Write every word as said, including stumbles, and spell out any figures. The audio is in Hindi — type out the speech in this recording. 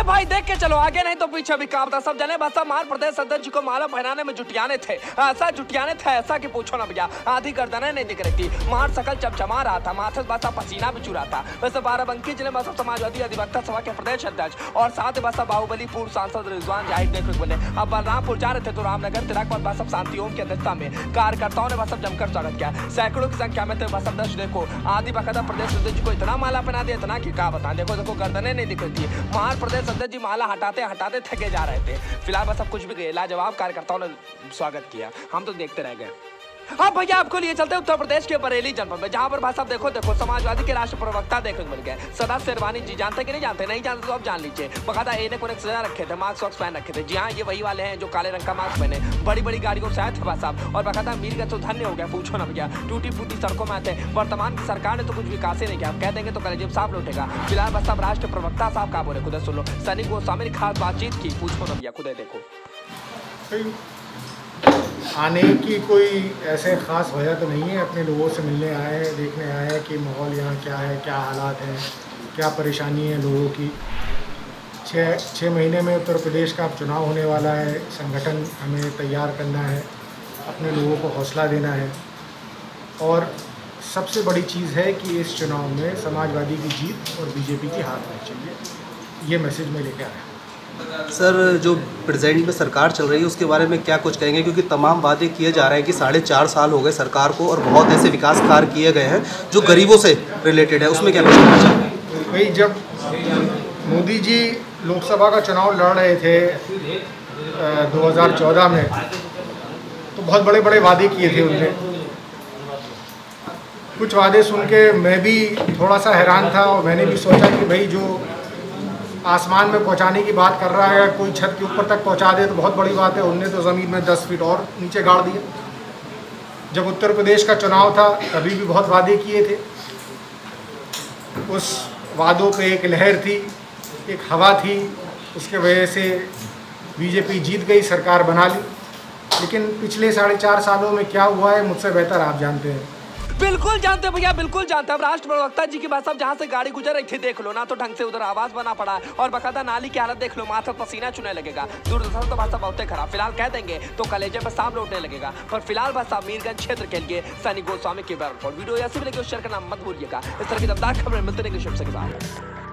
भाई देख के चलो आगे, नहीं तो पीछे भी कांपता। सब जने बस मार प्रदेश अध्यक्ष जी को माला पहनाने में जुटियाने थे, ऐसा जुटियाने थे ऐसा कि पूछो ना भैया। आधी गर्दनें नहीं दिख रही थी, मार सकल चमचमा रहा था, माथे से बसा पसीना भी चुरा था। वैसे बाराबंकी जिले में समाजवादी अधिवक्ता सभा के प्रदेश अध्यक्ष और साथ ही बसा बाहुबली पूर्व सांसद रिजवान जाहिद देखने को मिले। अब बलरामपुर जा रहे थे तो रामनगर तिलक पर बसप शांति ओम की अध्यक्षता में कार्यकर्ताओं ने बसप जमकर स्वागत किया। सैकड़ों की संख्या में थे बसप दर्श। देखो आदि बकायदा प्रदेश अध्यक्ष जी को इतना माला पहना दिया, इतना कि क्या बताएं। देखो देखो गर्दनें नहीं दिख रही थी, महार प्रदेश अध्यक्ष जी माला हटाते हटाते थके जा रहे थे। फिलहाल बस अब कुछ भी गए, लाजवाब कार्यकर्ताओं ने स्वागत किया, हम तो देखते रह गए। अब भैया आपको लिए चलते उत्तर प्रदेश के बरेली जनपद में, जहां पर भाई साहब देखो देखो समाजवादी के राष्ट्र प्रवक्ता देखने को मिल गए। सदा शेरवानी जी जानते कि नहीं जानते? नहीं जानते तो आप जान लीजिए। बकायदा एने को सजा रखे थे, मास्क वॉक्स पहन रखे थे। जी हाँ, ये वही वाले हैं जो काले रंग का मास्क पहने बड़ी बड़ी गाड़ियों से आए थे भाई साहब। और बकायदा मीर का तो धन्य हो गया, पूछो ना भैया। टूटी फूटी सड़कों में आते। वर्तमान की सरकार ने तो कुछ विकास ही नहीं किया, कह देंगे तो कलेजियम साहब लौटेगा। फिलहाल बस साहब राष्ट्र प्रवक्ता साहब का बोले, खुद सुन लो। सनी गोस्वामी ने खास बातचीत की, पूछो ना भैया, खुद देखो। आने की कोई ऐसे ख़ास वजह तो नहीं है, अपने लोगों से मिलने आए हैं, देखने आए हैं कि माहौल यहाँ क्या है, क्या हालात हैं, क्या परेशानी है लोगों की। छः छः महीने में उत्तर प्रदेश का चुनाव होने वाला है, संगठन हमें तैयार करना है, अपने लोगों को हौसला देना है और सबसे बड़ी चीज़ है कि इस चुनाव में समाजवादी की जीत और बीजेपी की हार होनी चाहिए। ये मैसेज मैं लेकर आया। सर, जो प्रेजेंट में सरकार चल रही है उसके बारे में क्या कुछ कहेंगे? क्योंकि तमाम वादे किए जा रहे हैं कि साढ़े चार साल हो गए सरकार को और बहुत ऐसे विकास कार्य किए गए हैं जो गरीबों से रिलेटेड है, उसमें क्या कुछ कहना चाहते हैं? भाई, जब मोदी जी लोकसभा का चुनाव लड़ रहे थे दो हज़ार चौदह में, तो बहुत बड़े बड़े वादे किए थे उनने। कुछ वादे सुन के मैं भी थोड़ा सा हैरान था और मैंने भी सोचा कि भाई जो आसमान में पहुंचाने की बात कर रहा है, कोई छत के ऊपर तक पहुंचा दे तो बहुत बड़ी बात है। उनने तो ज़मीन में दस फीट और नीचे गाड़ दिए। जब उत्तर प्रदेश का चुनाव था तभी भी बहुत वादे किए थे। उस वादों पे एक लहर थी, एक हवा थी, उसके वजह से बीजेपी जीत गई, सरकार बना ली। लेकिन पिछले साढ़े चार सालों में क्या हुआ है मुझसे बेहतर आप जानते हैं। बिल्कुल जानते भैया, बिल्कुल जानते। अब राष्ट्र प्रवक्ता जी की बात साहब, जहाँ से गाड़ी गुजर रही थी देख लो ना, तो ढंग से उधर आवाज बना पड़ा और बकायदा नाली की हालत देख लो, माथा पसीना चुने लगेगा। दूरदर्शन तो बात साहब बहुत खराब। फिलहाल कह देंगे तो कलेजे पर सांप लौटने लगेगा। पर फिलहाल बात साहब मीरगंज क्षेत्र के लिए सनी गोस्वामी की रिपोर्ट। वीडियो ऐसी भी लगी शेयर करना मत भूलिएगा। इस तरह की दमदार खबरें मिलते रहेंगे शुभ से के साथ।